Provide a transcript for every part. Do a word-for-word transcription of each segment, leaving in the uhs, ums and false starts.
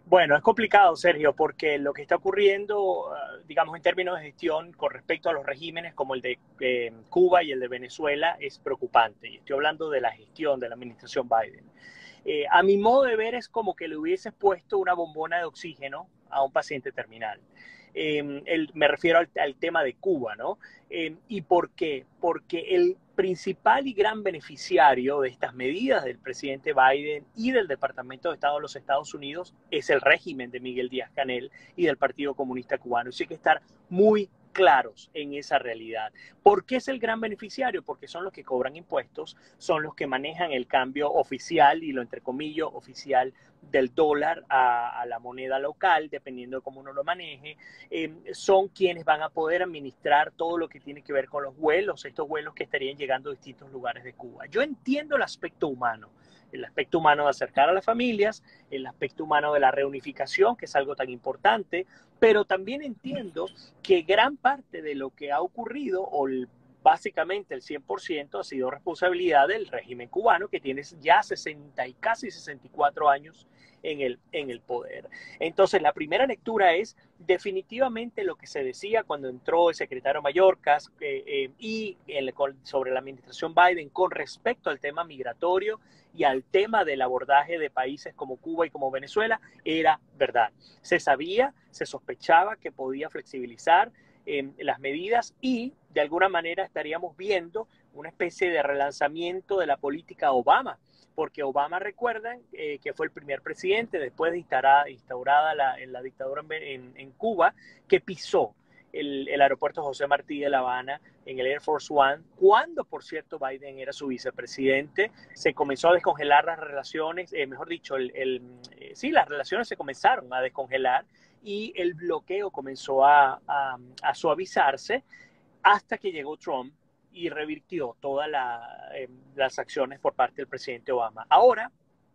Bueno, es complicado, Sergio, porque lo que está ocurriendo, ah, digamos, en términos de gestión con respecto a los regímenes como el de eh, Cuba y el de Venezuela es preocupante. Y estoy hablando de la gestión de la administración Biden. Eh, a mi modo de ver es como que le hubieses puesto una bombona de oxígeno a un paciente terminal. Eh, el, me refiero al, al, tema de Cuba, ¿no? Eh, ¿Y por qué? Porque el principal y gran beneficiario de estas medidas del presidente Biden y del Departamento de Estado de los Estados Unidos es el régimen de Miguel Díaz-Canel y del Partido Comunista Cubano. Eso hay que estar muy claros en esa realidad. ¿Por qué es el gran beneficiario? Porque son los que cobran impuestos, son los que manejan el cambio oficial y lo entre comillas oficial del dólar a, a la moneda local, dependiendo de cómo uno lo maneje. Eh, son quienes van a poder administrar todo lo que tiene que ver con los vuelos, estos vuelos que estarían llegando a distintos lugares de Cuba. Yo entiendo el aspecto humano, el aspecto humano de acercar a las familias, el aspecto humano de la reunificación, que es algo tan importante, pero también entiendo que gran parte de lo que ha ocurrido, o el, básicamente el cien por ciento, ha sido responsabilidad del régimen cubano, que tiene ya sesenta y casi sesenta y cuatro años en el, en el poder. Entonces, la primera lectura es definitivamente lo que se decía cuando entró el secretario Mayorkas eh, eh, y el, sobre la administración Biden con respecto al tema migratorio y al tema del abordaje de países como Cuba y como Venezuela, era verdad. Se sabía, se sospechaba que podía flexibilizar eh, las medidas y de alguna manera estaríamos viendo una especie de relanzamiento de la política Obama, porque Obama, recuerdan, eh, que fue el primer presidente después de instaurada, instaurada la, la dictadura en, en, en Cuba, que pisó el, el aeropuerto José Martí de La Habana en el Air Force One, cuando, por cierto, Biden era su vicepresidente. Se comenzó a descongelar las relaciones, eh, mejor dicho, el, el, eh, sí, las relaciones se comenzaron a descongelar y el bloqueo comenzó a, a, a suavizarse hasta que llegó Trump y revirtió todas la, eh, las acciones por parte del presidente Obama. Ahora,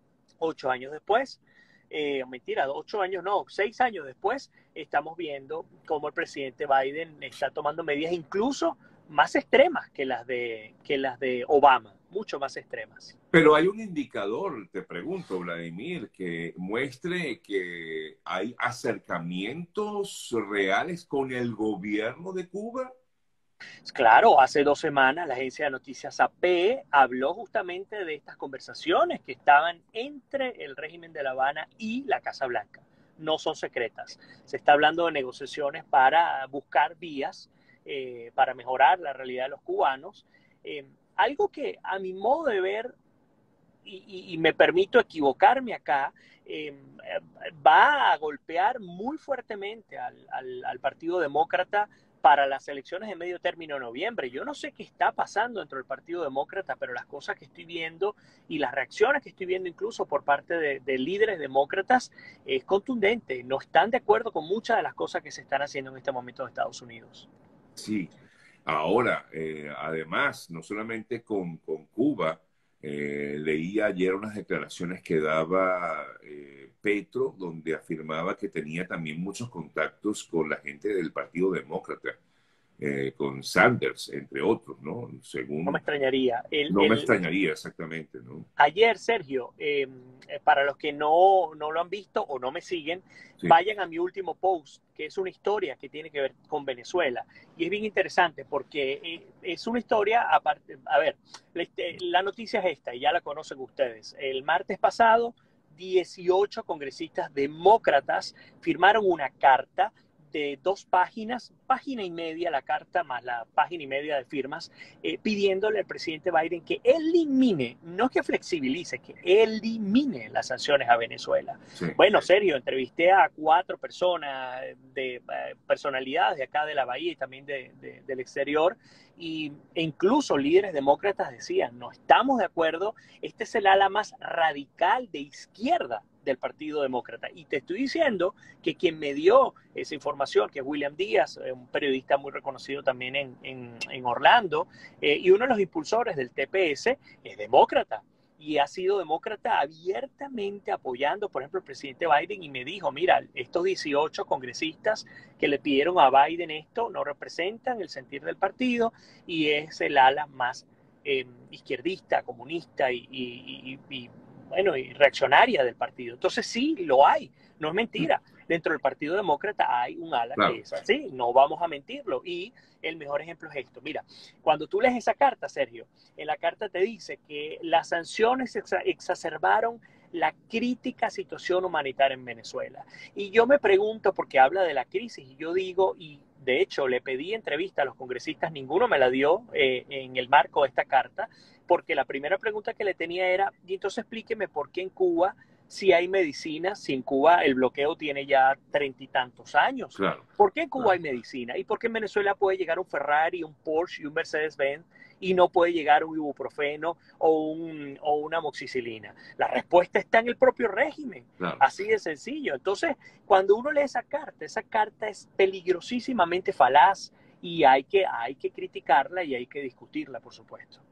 ocho años después, eh, mentira, ocho años no, seis años después, estamos viendo cómo el presidente Biden está tomando medidas incluso más extremas que las de, que las de Obama, mucho más extremas. Pero hay un indicador, te pregunto, Vladimir, que muestre que hay acercamientos reales con el gobierno de Cuba. Claro, hace dos semanas la agencia de noticias A P habló justamente de estas conversaciones que estaban entre el régimen de La Habana y la Casa Blanca. No son secretas. Se está hablando de negociaciones para buscar vías eh, para mejorar la realidad de los cubanos. Eh, algo que a mi modo de ver, y, y, y me permito equivocarme acá, eh, va a golpear muy fuertemente al, al, al Partido Demócrata para las elecciones de medio término de noviembre. Yo no sé qué está pasando dentro del Partido Demócrata, pero las cosas que estoy viendo y las reacciones que estoy viendo incluso por parte de, de líderes demócratas es contundente. No están de acuerdo con muchas de las cosas que se están haciendo en este momento en Estados Unidos. Sí, ahora, eh, además, no solamente con, con Cuba, eh, leí ayer unas declaraciones que daba eh, Petro, donde afirmaba que tenía también muchos contactos con la gente del Partido Demócrata, eh, con Sanders, entre otros, ¿no? No me Según, extrañaría. El, no me el, extrañaría exactamente, ¿no? Ayer, Sergio, eh, para los que no, no lo han visto o no me siguen, Sí, vayan a mi último post, que es una historia que tiene que ver con Venezuela. Y es bien interesante porque eh, es una historia, aparte, a ver, la, la noticia es esta, y ya la conocen ustedes. El martes pasado, dieciocho congresistas demócratas firmaron una carta de dos páginas, página y media la carta más la página y media de firmas, eh, pidiéndole al presidente Biden que elimine, no que flexibilice, que elimine las sanciones a Venezuela. sí. Bueno, serio, entrevisté a cuatro personas de eh, personalidades de acá de la Bahía y también de, de, del exterior, y, e incluso líderes demócratas decían, no estamos de acuerdo, este es el ala más radical de izquierda del Partido Demócrata. Y te estoy diciendo que quien me dio esa información, que es William Díaz, un periodista muy reconocido también en, en, en Orlando, eh, y uno de los impulsores del T P S, es demócrata. Y ha sido demócrata abiertamente apoyando, por ejemplo, al presidente Biden, y me dijo, mira, estos dieciocho congresistas que le pidieron a Biden esto no representan el sentir del partido y es el ala más eh, izquierdista, comunista y, y, y, y bueno, y reaccionaria del partido. Entonces sí, lo hay, no es mentira. Dentro del Partido Demócrata hay un ala Claro. que es así, no vamos a mentirlo. Y el mejor ejemplo es esto. Mira, cuando tú lees esa carta, Sergio, en la carta te dice que las sanciones exa exacerbaron la crítica situación humanitaria en Venezuela. Y yo me pregunto, porque habla de la crisis, y yo digo, y de hecho le pedí entrevista a los congresistas, ninguno me la dio eh, en el marco de esta carta, porque la primera pregunta que le tenía era, y entonces explíqueme por qué en Cuba si hay medicina, si en Cuba el bloqueo tiene ya treinta y tantos años. Claro, ¿Por qué en Cuba claro. hay medicina? ¿Y por qué en Venezuela puede llegar un Ferrari, un Porsche y un Mercedes-Benz y no puede llegar un ibuprofeno o, un, o una moxicilina? La respuesta está en el propio régimen. Claro. Así de sencillo. Entonces, cuando uno lee esa carta, esa carta es peligrosísimamente falaz y hay que, hay que criticarla y hay que discutirla, por supuesto.